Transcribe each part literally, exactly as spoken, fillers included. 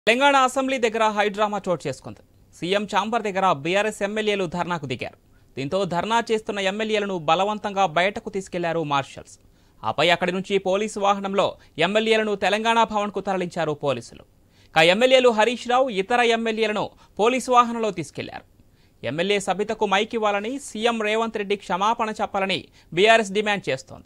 Telangana assembly దగ్గర high drama చోటు చేసుకుంది. సీఎం ఛాంబర్ దగ్గర బీఆర్ఎస్ ఎమ్మెల్యేలు ధర్నాకు దిగారు. దీంతో ధర్నా చేస్తున్న ఎమ్మెల్యేలను బలవంతంగా బయటకు తీసుకెళ్లారు మార్షల్స్. ఆపై అక్కడి నుంచి పోలీసు వాహనంలో ఎమ్మెల్యేలను తెలంగాణ భవన్కు తరలించారు పోలీసులు. కా ఎమ్మెల్యేలు హరీష్ రావు ఇతర ఎమ్మెల్యేలను పోలీసు వాహనంలో తీసుకెళ్లారు. ఎమ్మెల్యే సబితకు మైక్ ఇవ్వాలని, సీఎం రేవంత్ రెడ్డి క్షమాపణ చెప్పాలని బీఆర్ఎస్ డిమాండ్ చేస్తోంది.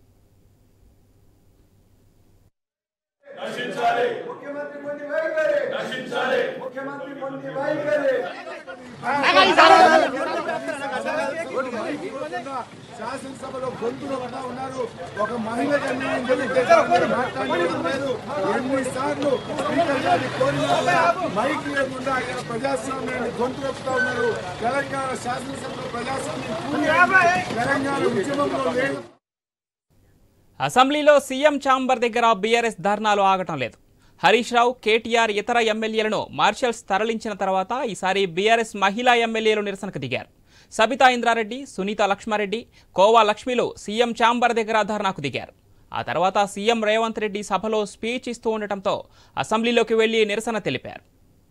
శాసనసభలో గొంతులు పడతా ఉన్నారు. ఒక మహిళకు అన్యాయం జరిగితే మాట్లాడలేదు. ఎన్నిసార్లు స్పీకర్ గారిని కోరినా మైక్ లేకుండా ఆయన ప్రజాస్వామ్యాన్ని గొంతు నొక్కుతా ఉన్నారు. తెలంగాణ శాసనసభలో ప్రజాస్వామ్యం తెలంగాణ ఉద్యమంలో లేదు. అసెంబ్లీలో సీఎం ఛాంబర్ దగ్గర బీఆర్ఎస్ ధర్నాలు ఆగటం లేదు. హరీష్ రావు, కేటీఆర్ ఇతర ఎమ్మెల్యేలను మార్షల్స్ తరలించిన తర్వాత ఈసారి బీఆర్ఎస్ మహిళా ఎమ్మెల్యేలు నిరసనకు దిగారు. సబితా ఇంద్రారెడ్డి, సునీత లక్ష్మారెడ్డి, కోవా లక్ష్మిలు సీఎం ఛాంబర్ దగ్గర ధర్నాకు దిగారు. ఆ తర్వాత సీఎం రేవంత్ రెడ్డి సభలో స్పీచ్ ఇస్తూ ఉండటంతో అసెంబ్లీలోకి వెళ్లి నిరసన తెలిపారు.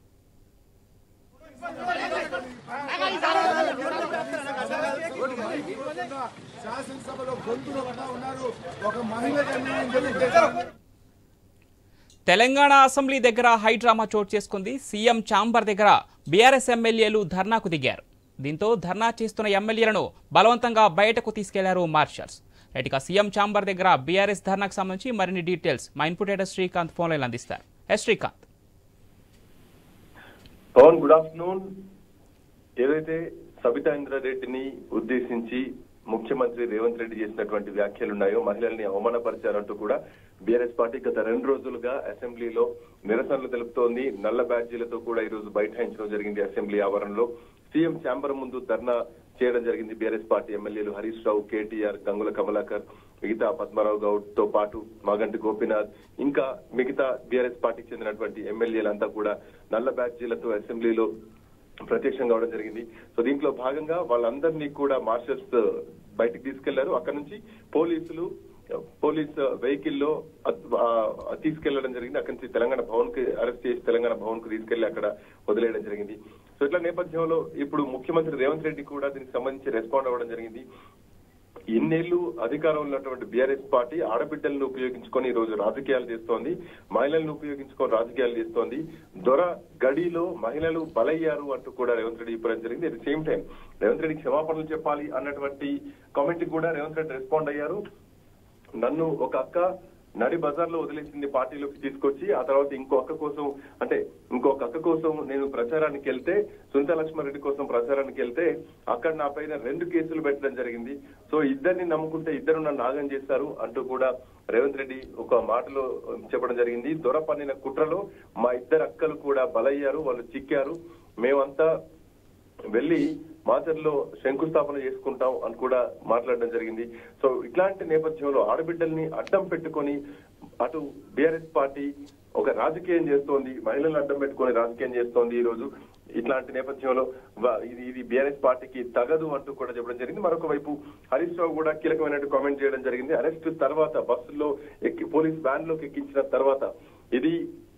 శాసనసభలో గొంతులు పడతా ఉన్నారు. ఒక మహిళకు అన్యాయం జరిగితే తెలంగాణ అసెంబ్లీ దగ్గర హైడ్రామా చోటు చేసుకుంది. సీఎం ఛాంబర్ దగ్గర బీఆర్ఎస్ ఎమ్మెల్యేలు ధర్నాకు దిగారు. దీంతో ధర్నా చేస్తున్న ఎమ్మెల్యేలను బలవంతంగా బయటకు తీసుకెళ్లారు మార్షల్స్. రైట్గా సీఎం ఛాంబర్ దగ్గర బీఆర్ఎస్ ధర్నాకు సంబంధించి మరిన్ని డీటెయిల్స్ మా input editor Srikanth phone line అందిస్తారు. Yes Srikanth. Pavan, good afternoon. ఏదైతే సబితా ఇంద్రారెడ్డిని ఉద్దేశించి ముఖ్యమంత్రి రేవంత్ రెడ్డి చేసినటువంటి వ్యాఖ్యలు ఉన్నాయో, మహిళల్ని అవమానపరిచారంటూ కూడా బీఆర్ఎస్ పార్టీ గత రెండు రోజులుగా అసెంబ్లీలో నిరసనలు తెలుపుతోంది. నల్ల బ్యాడ్జీలతో కూడా ఈ రోజు బైఠాయించడం జరిగింది. అసెంబ్లీ ఆవరణలో సీఎం ఛాంబర్ ముందు ధర్నా చేయడం జరిగింది. బీఆర్ఎస్ పార్టీ ఎమ్మెల్యేలు హరీష్ రావు, కేటీఆర్, గంగుల కమలాకర్, మిగతా పద్మారావు గౌడ్ తో పాటు మాగంటి గోపీనాథ్, ఇంకా మిగతా బీఆర్ఎస్ పార్టీకి చెందినటువంటి ఎమ్మెల్యేలంతా కూడా నల్ల బ్యాడ్జీలతో అసెంబ్లీలో ప్రత్యక్షం కావడం జరిగింది. సో దీంట్లో భాగంగా వాళ్ళందరినీ కూడా మార్షల్స్ బయటకు తీసుకెళ్లారు. అక్కడ నుంచి పోలీసులు పోలీస్ వెహికల్ లో తీసుకెళ్లడం జరిగింది. అక్కడి నుంచి తెలంగాణ భవన్ కి అరెస్ట్ చేసి తెలంగాణ భవన్ కు తీసుకెళ్లి అక్కడ వదిలేయడం జరిగింది. సో ఇట్లా నేపథ్యంలో ఇప్పుడు ముఖ్యమంత్రి రేవంత్ రెడ్డి కూడా దీనికి సంబంధించి రెస్పాండ్ అవ్వడం జరిగింది. ఇన్నేళ్లు అధికారంలో ఉన్నటువంటి బీఆర్ఎస్ పార్టీ ఆడబిడ్డలను ఉపయోగించుకొని ఈ రోజు రాజకీయాలు చేస్తోంది. మహిళలను ఉపయోగించుకొని రాజకీయాలు చేస్తోంది. దొర గడిలో మహిళలు బలయ్యారు అంటూ కూడా రేవంత్ రెడ్డి చెప్పడం జరిగింది. At the same time Revanth Reddy క్షమాపణలు చెప్పాలి అన్నటువంటి కామెంట్ కూడా రేవంత్ రెడ్డి రెస్పాండ్ అయ్యారు. నన్ను ఒక అక్క నడి బజార్ లో వదిలేసింది పార్టీలోకి తీసుకొచ్చి, ఆ తర్వాత ఇంకో అక్క కోసం అంటే ఇంకొక అక్క కోసం నేను ప్రచారానికి వెళ్తే, సునీత లక్ష్మారెడ్డి కోసం ప్రచారానికి వెళ్తే అక్కడ నా పైన రెండు కేసులు పెట్టడం జరిగింది. సో ఇద్దరిని నమ్ముకుంటే ఇద్దరు నన్ను నాగం చేశారు అంటూ కూడా రేవంత్ రెడ్డి ఒక మాటలో చెప్పడం జరిగింది. దొర పన్నిన కుట్రలో మా ఇద్దరు అక్కలు కూడా బలయ్యారు, వాళ్ళు చిక్కారు. మేమంతా వెళ్లి మాచర్లో శంకుస్థాపన చేసుకుంటాం అని కూడా మాట్లాడడం జరిగింది. సో ఇట్లాంటి నేపథ్యంలో ఆడబిడ్డల్ని అడ్డం పెట్టుకొని అటు బీఆర్ఎస్ పార్టీ ఒక రాజకీయం చేస్తోంది, మహిళలను అడ్డం పెట్టుకొని రాజకీయం చేస్తోంది. ఈ రోజు ఇట్లాంటి నేపథ్యంలో ఇది ఇది బీఆర్ఎస్ పార్టీకి తగదు అంటూ కూడా చెప్పడం జరిగింది. మరొక వైపు హరీష్ రావు కూడా కీలకమైన కామెంట్ చేయడం జరిగింది. అరెస్ట్ తర్వాత బస్సులో ఎక్కి పోలీస్ వ్యాన్ లోకి ఎక్కించిన తర్వాత ఇది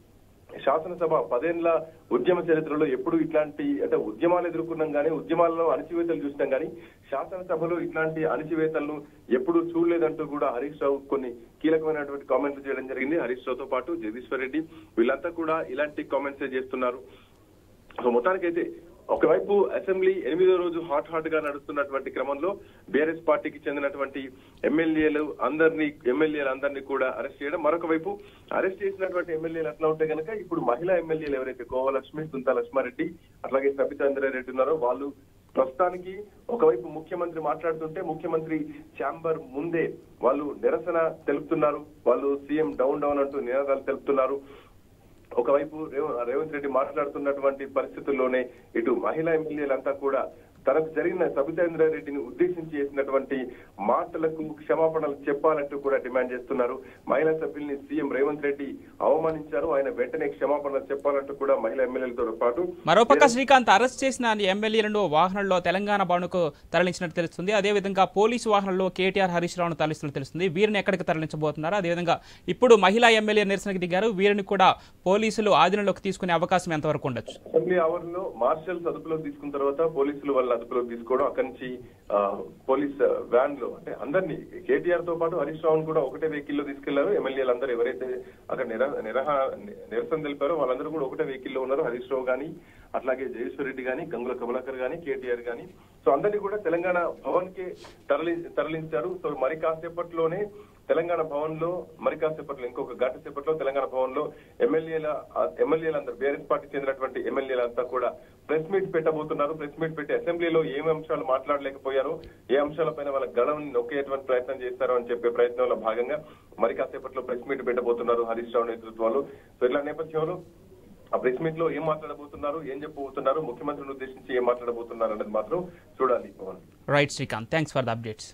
శాసనసభ పదేళ్ల ఉద్యమ చరిత్రలో ఎప్పుడు ఇట్లాంటి అంటే ఉద్యమాలు ఎదుర్కొన్నాం కానీ, ఉద్యమాలలో అణచివేతలు చూసినాం కానీ శాసనసభలో ఇట్లాంటి అణచివేతలను ఎప్పుడు చూడలేదంటూ కూడా హరీష్ రావు కొన్ని కీలకమైనటువంటి కామెంట్లు చేయడం జరిగింది. హరీష్ రావుతో పాటు జగదీశ్వర్ రెడ్డి వీళ్ళంతా కూడా ఇలాంటి కామెంట్స్ చేస్తున్నారు. సో మొత్తానికైతే ఒకవైపు అసెంబ్లీ ఎనిమిదో రోజు హాట్ హాట్ గా నడుస్తున్నటువంటి క్రమంలో బీఆర్ఎస్ పార్టీకి చెందినటువంటి ఎమ్మెల్యేలు అందరినీ ఎమ్మెల్యేలు అందరినీ కూడా అరెస్ట్ చేయడం, మరొక వైపు అరెస్ట్ చేసినటువంటి ఎమ్మెల్యేలు ఎట్లా ఉంటే కనుక ఇప్పుడు మహిళా ఎమ్మెల్యేలు ఎవరైతే కోవా లక్ష్మి, సునీత లక్ష్మారెడ్డి అట్లాగే సబితా ఇంద్రారెడ్డి ఉన్నారో వాళ్ళు ప్రస్తుతానికి ఒకవైపు ముఖ్యమంత్రి మాట్లాడుతుంటే ముఖ్యమంత్రి ఛాంబర్ ముందే వాళ్ళు నిరసన తెలుపుతున్నారు. వాళ్ళు సీఎం డౌన్ డౌన్ అంటూ నినాదాలు తెలుపుతున్నారు. ఒకవైపు రేవంత్ రెడ్డి మాట్లాడుతున్నటువంటి పరిస్థితుల్లోనే ఇటు మహిళా ఎమ్మెల్యేలంతా కూడా తనకు జరిగిన సబితాంద్రారెడ్డిని ఉద్దేశించి చేసినటువంటి మాటలకు క్షమాపణలు చెప్పాలంటూ కూడా డిమాండ్ చేస్తున్నారు. మహిళా సభ్యుల్ని సీఎం రేవంత్ రెడ్డి అవమానించారు, ఆయన వెంటనే క్షమాపణలు చెప్పాలంటూ కూడా మహిళా ఎమ్మెల్యేలతో పాటు మరోపక్క శ్రీకాంత్ అరెస్ట్ చేసిన ఎమ్మెల్యేలను వాహనంలో తెలంగాణ భవన్కు తరలించినట్టు తెలుస్తుంది. అదేవిధంగా పోలీసు వాహనంలో కేటీఆర్ హరీష్ రావును తరలిస్తున్నట్టు తెలుస్తుంది. వీరిని ఎక్కడికి తరలించబోతున్నారు? అదేవిధంగా ఇప్పుడు మహిళా ఎమ్మెల్యే నిరసనకు దిగారు, వీరిని కూడా పోలీసులు ఆధీనంలోకి తీసుకునే అవకాశం ఎంతవరకు ఉండొచ్చు? అసెంబ్లీ అవర్లో మార్షల్స్ అదుపులోకి తీసుకున్న తర్వాత పోలీసులు వాళ్ళ అదుపులోకి తీసుకోవడం, అక్కడి నుంచి పోలీస్ వ్యాన్ లో అంటే అందరినీ కేటీఆర్ తో పాటు హరీష్ రావును కూడా ఒకటే వెహికల్ లో తీసుకెళ్లారు. ఎమ్మెల్యేలు అందరూ ఎవరైతే అక్కడ నిర నిరహ నిరసన తెలిపారో వాళ్ళందరూ కూడా ఒకటే వెహికల్ లో ఉన్నారు. హరీష్ రావు గానీ, అట్లాగే జయేశ్వర్ రెడ్డి గానీ, గంగుల కమలాకర్ గానీ, కేటీఆర్ గానీ, సో అందరినీ కూడా తెలంగాణ భవన్ కి తరలి తరలించారు. సో మరి కాసేపట్లోనే తెలంగాణ భవన్ లో మరి కాసేపట్లో ఇంకొక గంట సేపట్లో తెలంగాణ భవన్ లో ఎమ్మెల్యేల ఎమ్మెల్యేలందరూ బీఆర్ఎస్ పార్టీ చెందినటువంటి ఎమ్మెల్యేలంతా కూడా ప్రెస్ మీట్ పెట్టబోతున్నారు. ప్రెస్ మీట్ పెట్టి అసెంబ్లీలో ఏమి అంశాలు మాట్లాడలేకపోయారో, ఏ అంశాలపైన వాళ్ళ గళంని నొక్కేటువంటి ప్రయత్నం చేస్తారో అని చెప్పే ప్రయత్నంలో భాగంగా మరి కాసేపట్లో ప్రెస్ మీట్ పెట్టబోతున్నారు హరీష్ రావు నేతృత్వంలో. సో ఇలా నేపథ్యంలో ఆ ప్రెస్ మీట్ లో ఏం మాట్లాడబోతున్నారు, ఏం చెప్పబోతున్నారు, ముఖ్యమంత్రిని ఉద్దేశించి ఏం మాట్లాడబోతున్నారు అనేది మాత్రం చూడాలి. Right Srikanth, thanks for the updates.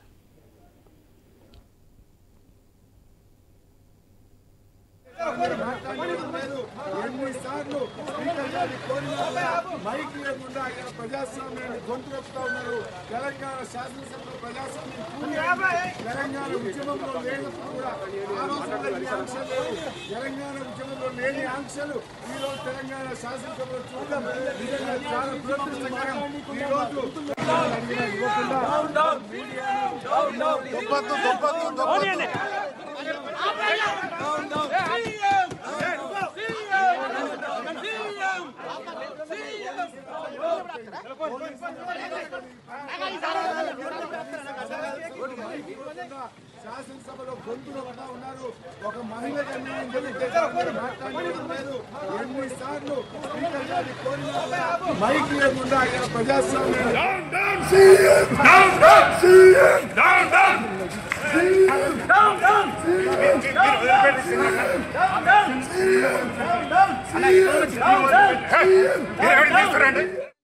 ఎన్నిసార్లు స్పీకర్ గారి కోరిన మైక్ లేకుండా ఆయన ప్రజాస్వామ్యాన్ని గొంతుకొస్తా ఉన్నారు. తెలంగాణ శాసనసభలో ప్రజాస్వామ్యం తెలంగాణ ఉద్యమంలో లేనప్పుడు కూడా ఆ రోజుల్లో ఈ ఆంక్షలు లేవు. తెలంగాణ ఉద్యమంలో లేని ఆంక్షలు ఈ రోజు తెలంగాణ శాసనసభలో చూడడం నిజంగా చాలా దురదృష్టకరం. ఈ రోజు శాసనసభలో గొంతు నొక్కుతా ఉన్నారు. ఒక మహిళకు అన్యాయం జరిగితే మాట్లాడలేదు లేదు. ఎన్నిసార్లు స్పీకర్ గారి కోరిన మైక్ లేకుండా ఆయన ప్రజాస్వామ్యాన్ని Hey,